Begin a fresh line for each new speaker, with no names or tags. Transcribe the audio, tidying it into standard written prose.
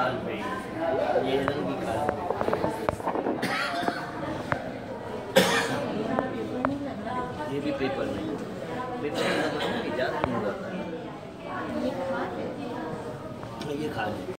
खाल पे, ये रंग की खाल पे। ये भी पेपर में, पेपर में ज़्यादा दूंगा। ये खाल है।